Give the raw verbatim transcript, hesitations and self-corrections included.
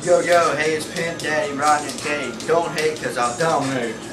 Yo, yo, hey, it's Pimp Daddy, Rodney K. Don't hate, cause I'll dominate.